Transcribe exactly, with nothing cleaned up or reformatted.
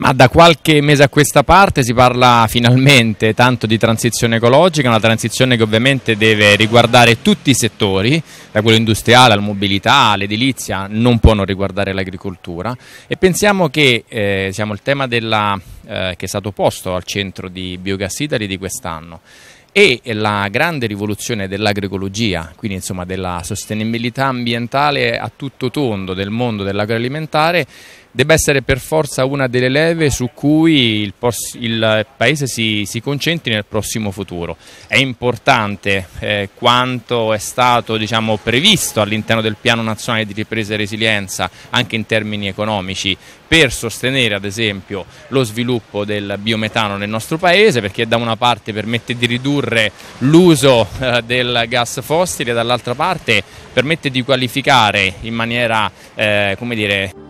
Ma da qualche mese a questa parte si parla finalmente tanto di transizione ecologica, una transizione che ovviamente deve riguardare tutti i settori, da quello industriale alla mobilità, all'edilizia, non può non riguardare l'agricoltura, e pensiamo che eh, diciamo, il tema della, eh, che è stato posto al centro di Biogas Italy di quest'anno e la grande rivoluzione dell'agroecologia, quindi insomma della sostenibilità ambientale a tutto tondo del mondo dell'agroalimentare, debba essere per forza una delle leve su cui il, il Paese si, si concentri nel prossimo futuro. È importante eh, quanto è stato diciamo, previsto all'interno del Piano Nazionale di Ripresa e Resilienza, anche in termini economici, per sostenere ad esempio lo sviluppo del biometano nel nostro Paese, perché da una parte permette di ridurre l'uso eh, del gas fossile, dall'altra parte permette di qualificare in maniera, eh, come dire,